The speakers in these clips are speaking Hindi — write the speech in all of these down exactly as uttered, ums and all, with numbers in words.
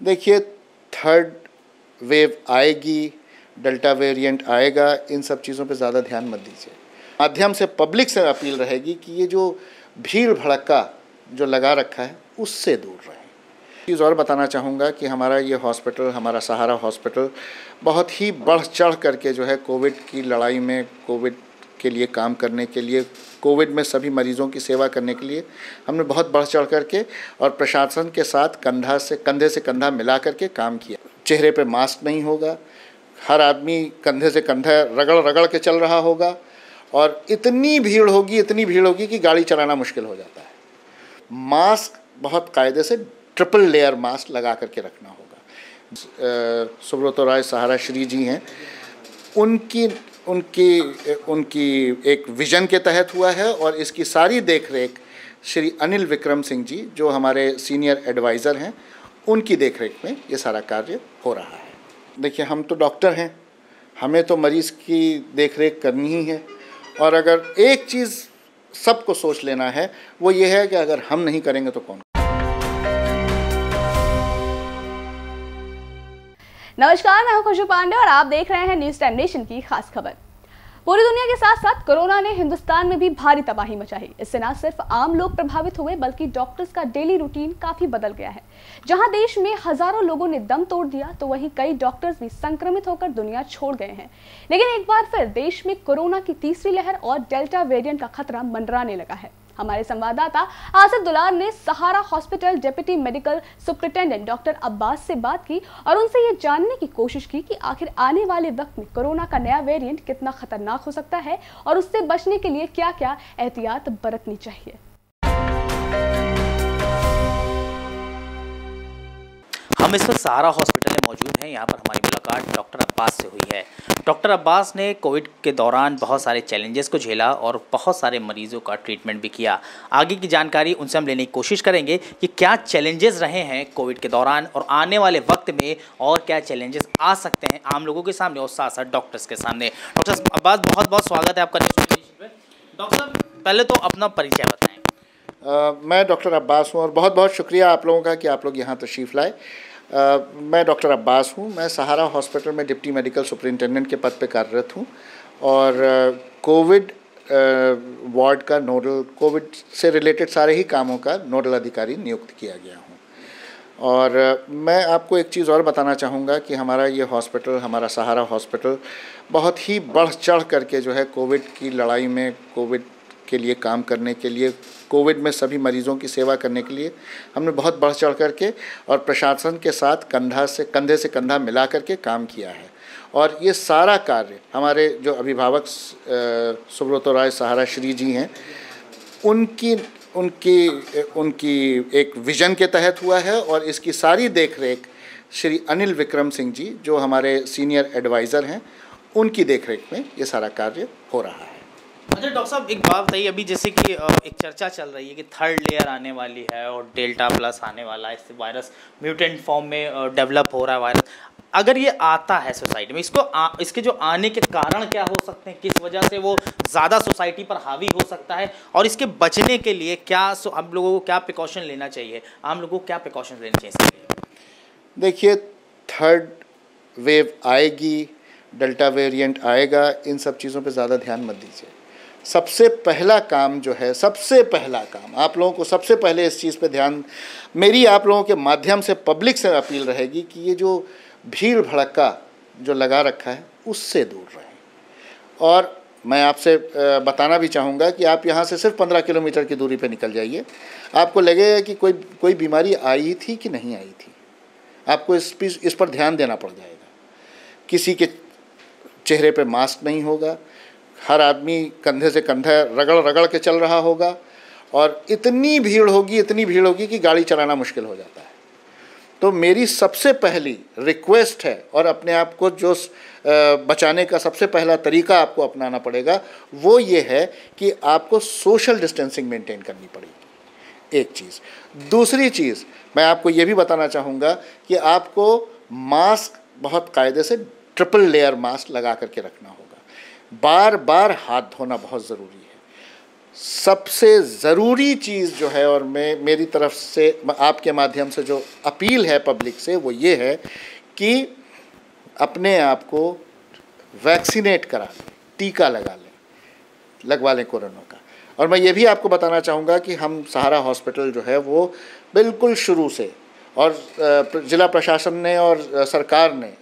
देखिए, थर्ड वेव आएगी, डेल्टा वेरिएंट आएगा, इन सब चीज़ों पे ज़्यादा ध्यान मत दीजिए। माध्यम से पब्लिक से अपील रहेगी कि ये जो भीड़ भड़क्का जो लगा रखा है उससे दूर रहें। चीज़ और बताना चाहूँगा कि हमारा ये हॉस्पिटल, हमारा सहारा हॉस्पिटल बहुत ही बढ़ चढ़ करके जो है कोविड की लड़ाई में, कोविड के लिए काम करने के लिए, कोविड में सभी मरीज़ों की सेवा करने के लिए हमने बहुत बढ़ चढ़ करके और प्रशासन के साथ कंधा से कंधे से कंधा मिला करके काम किया। चेहरे पे मास्क नहीं होगा, हर आदमी कंधे से कंधा रगड़ रगड़ के चल रहा होगा और इतनी भीड़ होगी इतनी भीड़ होगी कि गाड़ी चलाना मुश्किल हो जाता है। मास्क बहुत कायदे से ट्रिपल लेयर मास्क लगा करके रखना होगा। सुब्रत राय सहारा श्री जी हैं, उनकी उनकी उनकी एक विज़न के तहत हुआ है और इसकी सारी देखरेख श्री अनिल विक्रम सिंह जी जो हमारे सीनियर एडवाइज़र हैं, उनकी देखरेख में ये सारा कार्य हो रहा है। देखिए, हम तो डॉक्टर हैं, हमें तो मरीज़ की देखरेख करनी ही है और अगर एक चीज़ सबको सोच लेना है वो ये है कि अगर हम नहीं करेंगे तो कौन। नमस्कार, मैं हूं खुशबू पांडे और आप देख रहे हैं न्यूज़ टाइम नेशन की खास खबर। पूरी दुनिया के साथ साथ कोरोना ने हिंदुस्तान में भी भारी तबाही मचाई। इससे न सिर्फ आम लोग प्रभावित हुए बल्कि डॉक्टर्स का डेली रूटीन काफी बदल गया है। जहां देश में हजारों लोगों ने दम तोड़ दिया तो वहीं कई डॉक्टर्स भी संक्रमित होकर दुनिया छोड़ गए हैं। लेकिन एक बार फिर देश में कोरोना की तीसरी लहर और डेल्टा वेरिएंट का खतरा मंडराने लगा है। हमारे संवाददाता आसिफ दुलार ने Sahara hospital deputy medical superintendent doctor Abbas से बात की और उनसे ये जानने की कोशिश की कि आखिर आने वाले वक्त में कोरोना का नया वेरिएंट कितना खतरनाक हो सकता है और उससे बचने के लिए क्या क्या एहतियात बरतनी चाहिए। हम इस वक्त सहारा हॉस्पिटल में मौजूद हैं। यहाँ पर हमारी मुलाकात डॉक्टर अब्बास से हुई है। डॉक्टर अब्बास ने कोविड के दौरान बहुत सारे चैलेंजेस को झेला और बहुत सारे मरीजों का ट्रीटमेंट भी किया। आगे की जानकारी उनसे हम लेने की कोशिश करेंगे कि क्या चैलेंजेस रहे हैं कोविड के दौरान और आने वाले वक्त में और क्या चैलेंजेस आ सकते हैं आम लोगों के सामने और साथ साथ डॉक्टर्स के सामने। डॉक्टर अब्बास, बहुत बहुत स्वागत है आपका। डॉक्टर साहब, पहले तो अपना परिचय बताएँ। Uh, मैं डॉक्टर अब्बास हूँ और बहुत बहुत शुक्रिया आप लोगों का कि आप लोग यहाँ तशरीफ़ लाए। uh, मैं डॉक्टर अब्बास हूँ, मैं सहारा हॉस्पिटल में डिप्टी मेडिकल सुपरिटेंडेंट के पद पे कार्यरत हूँ और कोविड uh, वार्ड का नोडल, कोविड से रिलेटेड सारे ही कामों का नोडल अधिकारी नियुक्त किया गया हूँ। और uh, मैं आपको एक चीज़ और बताना चाहूँगा कि हमारा ये हॉस्पिटल, हमारा सहारा हॉस्पिटल बहुत ही बढ़ चढ़ करके जो है कोविड की लड़ाई में, कोविड के लिए काम करने के लिए, कोविड में सभी मरीज़ों की सेवा करने के लिए हमने बहुत बढ़ चढ़ करके और प्रशासन के साथ कंधा से कंधे से कंधा मिला करके काम किया है। और ये सारा कार्य हमारे जो अभिभावक सुब्रत राय सहारा श्री जी हैं, उनकी उनकी उनकी एक विज़न के तहत हुआ है और इसकी सारी देखरेख श्री अनिल विक्रम सिंह जी जो हमारे सीनियर एडवाइज़र हैं, उनकी देखरेख में ये सारा कार्य हो रहा है। अच्छा डॉक्टर साहब, एक बात बताइए, अभी जैसे कि एक चर्चा चल रही है कि थर्ड लेयर आने वाली है और डेल्टा प्लस आने वाला है, इससे वायरस म्यूटेंट फॉर्म में डेवलप हो रहा है वायरस। अगर ये आता है सोसाइटी में, इसको आ, इसके जो आने के कारण क्या हो सकते हैं, किस वजह से वो ज़्यादा सोसाइटी पर हावी हो सकता है और इसके बचने के लिए क्या हम लोगों को क्या प्रिकॉशन लेना चाहिए, आम लोगों को क्या प्रिकॉशन लेना चाहिए इसके लिए? देखिए, थर्ड वेव आएगी, डेल्टा वेरिएंट आएगा, इन सब चीज़ों पे ज़्यादा ध्यान मत दीजिए। सबसे पहला काम जो है, सबसे पहला काम आप लोगों को सबसे पहले इस चीज़ पे ध्यान, मेरी आप लोगों के माध्यम से पब्लिक से अपील रहेगी कि ये जो भीड़ भड़क्का जो लगा रखा है उससे दूर रहें। और मैं आपसे बताना भी चाहूँगा कि आप यहाँ से सिर्फ पंद्रह किलोमीटर की दूरी पे निकल जाइए, आपको लगेगा कि कोई कोई बीमारी आई थी कि नहीं आई थी। आपको इस इस पर ध्यान देना पड़ जाएगा। किसी के चेहरे पे मास्क नहीं होगा, हर आदमी कंधे से कंधा रगड़ रगड़ के चल रहा होगा और इतनी भीड़ होगी इतनी भीड़ होगी कि गाड़ी चलाना मुश्किल हो जाता है। तो मेरी सबसे पहली रिक्वेस्ट है और अपने आप को जो बचाने का सबसे पहला तरीका आपको अपनाना पड़ेगा वो ये है कि आपको सोशल डिस्टेंसिंग मेंटेन करनी पड़ेगी, एक चीज़। दूसरी चीज़ मैं आपको ये भी बताना चाहूँगा कि आपको मास्क बहुत कायदे से ट्रिपल लेयर मास्क लगा करके रखना होगा। बार बार हाथ धोना बहुत ज़रूरी है। सबसे ज़रूरी चीज़ जो है, और मैं मेरी तरफ से आपके माध्यम से जो अपील है पब्लिक से, वो ये है कि अपने आप को वैक्सीनेट करा लें, टीका लगा लें, लगवा लें कोरोना का। और मैं ये भी आपको बताना चाहूँगा कि हम सहारा हॉस्पिटल जो है वो बिल्कुल शुरू से, और ज़िला प्रशासन ने और सरकार ने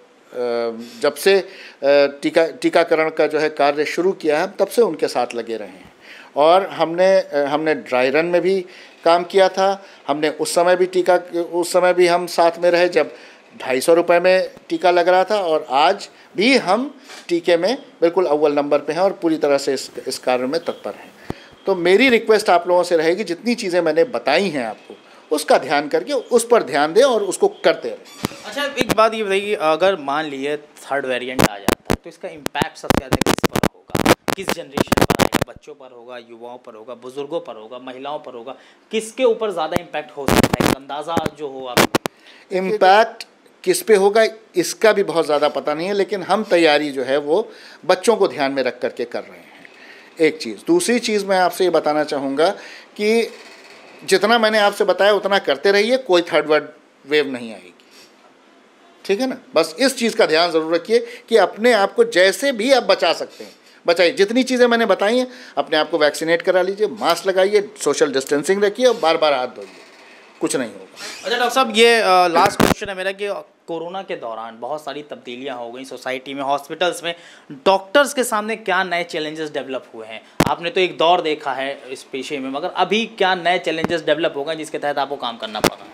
जब से टीका टीकाकरण का जो है कार्य शुरू किया है, तब से उनके साथ लगे रहे हैं। और हमने हमने ड्राई रन में भी काम किया था, हमने उस समय भी टीका उस समय भी हम साथ में रहे जब ढाई सौ रुपये में टीका लग रहा था, और आज भी हम टीके में बिल्कुल अव्वल नंबर पे हैं और पूरी तरह से इस इस कार्य में तत्पर हैं। तो मेरी रिक्वेस्ट आप लोगों से रहेगी, जितनी चीज़ें मैंने बताई हैं आपको, उसका ध्यान करके उस पर ध्यान दें और उसको करते रहें। अच्छा, एक बात ये बताइए, अगर मान लिए थर्ड वेरिएंट आ जाता है तो इसका इम्पैक्ट सबसे ज़्यादा किस पर होगा? किस जनरेशन पर आएगा? बच्चों पर होगा, युवाओं पर होगा, बुजुर्गों पर होगा, महिलाओं पर होगा? किसके ऊपर ज़्यादा इम्पैक्ट हो सकता है? अंदाज़ा जो हो आपको। इम्पैक्ट किस पे होगा इसका भी बहुत ज़्यादा पता नहीं है, लेकिन हम तैयारी जो है वो बच्चों को ध्यान में रख करके कर रहे हैं, एक चीज़। दूसरी चीज़ मैं आपसे ये बताना चाहूँगा कि जितना मैंने आपसे बताया उतना करते रहिए, कोई थर्ड वेव नहीं आएगी, ठीक है ना। बस इस चीज़ का ध्यान ज़रूर रखिए कि अपने आप को जैसे भी आप बचा सकते हैं बचाइए। जितनी चीज़ें मैंने बताई हैं, अपने आप को वैक्सीनेट करा लीजिए, मास्क लगाइए, सोशल डिस्टेंसिंग रखिए और बार बार हाथ धोइए, कुछ नहीं होगा। अच्छा डॉक्टर साहब, ये लास्ट क्वेश्चन है मेरा कि कोरोना के दौरान बहुत सारी तब्दीलियां हो गई सोसाइटी में, हॉस्पिटल्स में, डॉक्टर्स के सामने क्या नए चैलेंजेस डेवलप हुए हैं? आपने तो एक दौर देखा है इस पेशे में, मगर अभी क्या नए चैलेंजेस डेवलप हो गए जिसके तहत आपको काम करना पड़ रहा है?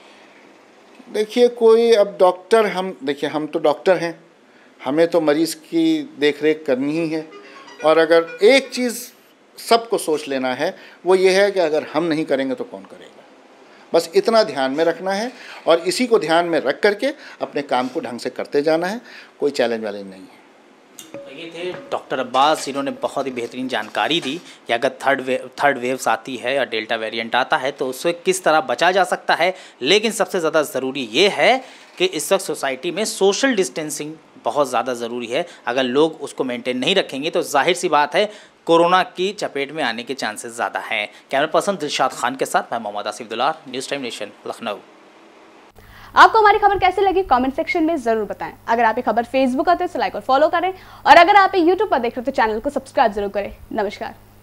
देखिए, कोई अब डॉक्टर, हम देखिए हम तो डॉक्टर हैं, हमें तो मरीज़ की देख रेख करनी ही है। और अगर एक चीज़ सबको सोच लेना है वो ये है कि अगर हम नहीं करेंगे तो कौन करेगा। बस इतना ध्यान में रखना है और इसी को ध्यान में रख करके अपने काम को ढंग से करते जाना है, कोई चैलेंज वाले नहीं है। ये थे डॉक्टर अब्बास, जिन्होंने बहुत ही बेहतरीन जानकारी दी कि अगर थर्ड वेव थर्ड वेव्स आती है या डेल्टा वेरिएंट आता है तो उससे किस तरह बचा जा सकता है। लेकिन सबसे ज़्यादा ज़रूरी ये है कि इस वक्त सोसाइटी में सोशल डिस्टेंसिंग बहुत ज़्यादा ज़रूरी है। अगर लोग उसको मेंटेन नहीं रखेंगे तो जाहिर सी बात है कोरोना की चपेट में आने के चांसेस ज़्यादा हैं। कैमरा पर्सन दिलशाद खान के साथ मैं मोहम्मद आसिफ दुलार, न्यूज़ टाइम नेशन, लखनऊ। आपको हमारी खबर कैसी लगी कमेंट सेक्शन में जरूर बताएं। अगर आप ये खबर फेसबुक आते हैं तो लाइक और फॉलो करें, और अगर आप ये यूट्यूब पर देख रहे हो तो चैनल को सब्सक्राइब जरूर करें। नमस्कार।